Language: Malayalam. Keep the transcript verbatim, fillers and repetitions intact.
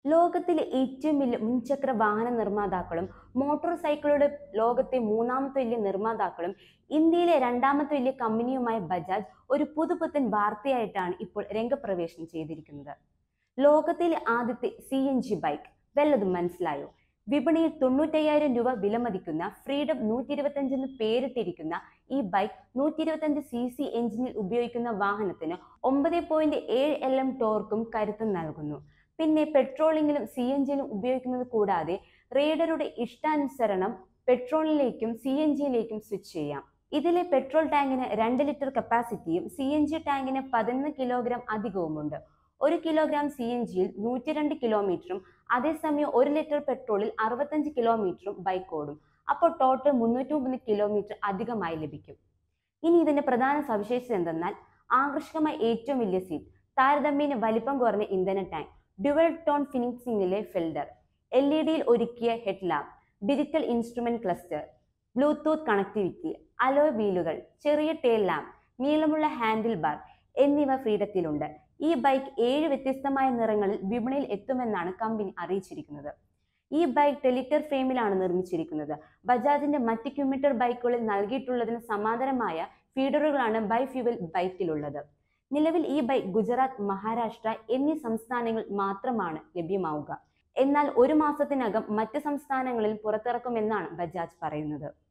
ലോകത്തിലെ ഏറ്റവും വലിയ മുൻചക്ര വാഹന നിർമ്മാതാക്കളും മോട്ടോർ സൈക്കിളുടെ ലോകത്തെ മൂന്നാമത്തെ വലിയ നിർമ്മാതാക്കളും ഇന്ത്യയിലെ രണ്ടാമത്തെ വലിയ കമ്പനിയുമായ ബജാജ് ഒരു പുതുപുത്തൻ വാർത്തയായിട്ടാണ് ഇപ്പോൾ രംഗപ്രവേശനം ചെയ്തിരിക്കുന്നത്. ലോകത്തിലെ ആദ്യത്തെ സി എൻ ജി ബൈക്ക് വല്ലതും മനസ്സിലായോ? വിപണിയിൽ തൊണ്ണൂറ്റയ്യായിരം രൂപ വിലമതിക്കുന്ന ഫ്രീഡം നൂറ്റി ഇരുപത്തി അഞ്ച് എന്ന് പേരിട്ടിരിക്കുന്ന ഈ ബൈക്ക് നൂറ്റി ഇരുപത്തി അഞ്ച് സി സി എഞ്ചിനിൽ ഉപയോഗിക്കുന്ന വാഹനത്തിന് ഒമ്പത് പോയിന്റ് ഏഴ് എൽ എം ടോർക്കും കരുത്തും നൽകുന്നു. പിന്നെ പെട്രോളിങ്ങിലും സി എൻ ജിയിലും ഉപയോഗിക്കുന്നത് കൂടാതെ റൈഡറുടെ ഇഷ്ടാനുസരണം പെട്രോളിലേക്കും സി എൻ ജിയിലേക്കും സ്വിച്ച് ചെയ്യാം. ഇതിലെ പെട്രോൾ ടാങ്കിന് രണ്ട് ലിറ്റർ കപ്പാസിറ്റിയും സി എൻ ജി ടാങ്കിന് പതിനൊന്ന് കിലോഗ്രാം അധികവുമുണ്ട്. ഒരു കിലോഗ്രാം സി എൻ ജിയിൽ നൂറ്റി രണ്ട് കിലോമീറ്ററും അതേസമയം ഒരു ലിറ്റർ പെട്രോളിൽ അറുപത്തഞ്ച് കിലോമീറ്ററും ബൈക്ക് ഓടും. അപ്പോൾ ടോട്ടൽ മുന്നൂറ്റി മുപ്പത് കിലോമീറ്റർ അധികമായി ലഭിക്കും. ഇനി ഇതിന്റെ പ്രധാന സവിശേഷത എന്തെന്നാൽ ആകർഷകമായ ഏറ്റവും വലിയ സീറ്റ്, താരതമ്യേന വലിപ്പം കുറഞ്ഞ ഇന്ധന ടാങ്ക്, ഡ്യുവൽ ടോൺ ഫിനിഷിംഗിലെ ഫിൽഡർ, എൽ ഇ ഡിയിൽ ഒരുക്കിയ head lamp, digital instrument cluster, Bluetooth connectivity, alloy വീലുകൾ, ചെറിയ ടെയിൽ ലാമ്പ്, നീളമുള്ള ഹാൻഡിൽ ബാർ എന്നിവ ഫ്രീഡത്തിലുണ്ട്. ഈ ബൈക്ക് ഏഴ് വ്യത്യസ്തമായ നിറങ്ങളിൽ വിപണിയിൽ എത്തുമെന്നാണ് കമ്പനി അറിയിച്ചിരിക്കുന്നത്. ഈ ബൈക്ക് ടെലിറ്റർ ഫ്രെയിമിലാണ് നിർമ്മിച്ചിരിക്കുന്നത്. ബജാജിന്റെ മറ്റ് ക്യൂമിറ്റർ ബൈക്കുകളിൽ നൽകിയിട്ടുള്ളതിന് സമാന്തരമായ ഫീഡറുകളാണ് ബൈഫ്യൂവൽ ബൈക്കിലുള്ളത്. നിലവിൽ ഈ ബൈക്ക് ഗുജറാത്ത്, മഹാരാഷ്ട്ര എന്നീ സംസ്ഥാനങ്ങളിൽ മാത്രമാണ് ലഭ്യമാവുക. എന്നാൽ ഒരു മാസത്തിനകം മറ്റ് സംസ്ഥാനങ്ങളിൽ പുറത്തിറക്കുമെന്നാണ് ബജാജ് പറയുന്നത്.